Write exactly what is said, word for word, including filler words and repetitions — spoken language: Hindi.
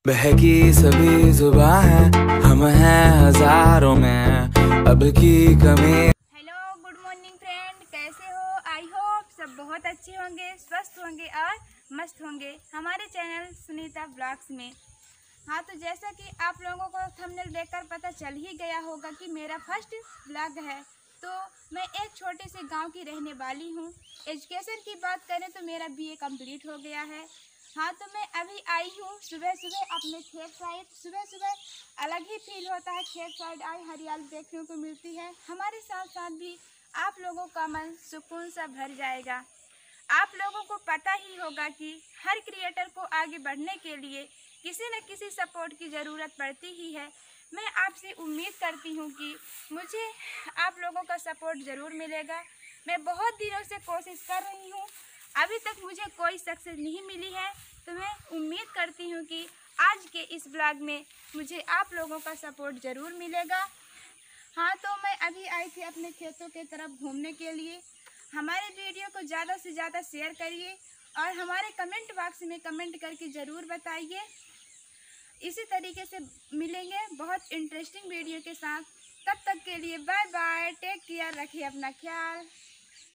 बहकी सभी जुबां है, हम हैं हजारों में, अब की कमी। हेलो गुड मॉर्निंग फ्रेंड, कैसे हो? आई होप सब बहुत अच्छे होंगे, स्वस्थ होंगे और मस्त होंगे हमारे चैनल सुनीता ब्लॉग्स में। हाँ, तो जैसा कि आप लोगों को थंबनेल देखकर पता चल ही गया होगा कि मेरा फर्स्ट ब्लॉग है। तो मैं एक छोटे से गांव की रहने वाली हूँ। एजुकेशन की बात करें तो मेरा बीए कंप्लीट हो गया है। हाँ, तो मैं अभी आई हूँ सुबह सुबह अपने खेत साइड। सुबह सुबह अलग ही फील होता है, खेत साइड आई हरियाली देखने को मिलती है। हमारे साथ साथ भी आप लोगों का मन सुकून सा भर जाएगा। आप लोगों को पता ही होगा कि हर क्रिएटर को आगे बढ़ने के लिए किसी न किसी सपोर्ट की ज़रूरत पड़ती ही है। मैं आपसे उम्मीद करती हूँ कि मुझे आप लोगों का सपोर्ट ज़रूर मिलेगा। मैं बहुत दिनों से कोशिश कर रही हूँ, अभी तक मुझे कोई सक्सेस नहीं मिली है। तो मैं उम्मीद करती हूँ कि आज के इस ब्लॉग में मुझे आप लोगों का सपोर्ट ज़रूर मिलेगा। हाँ, तो मैं अभी आई थी अपने खेतों के तरफ घूमने के लिए। हमारे वीडियो को ज़्यादा से ज़्यादा शेयर करिए और हमारे कमेंट बॉक्स में कमेंट करके ज़रूर बताइए। इसी तरीके से मिलेंगे बहुत इंटरेस्टिंग वीडियो के साथ। तब तक के लिए बाय बाय, टेक केयर, रखिए अपना ख्याल।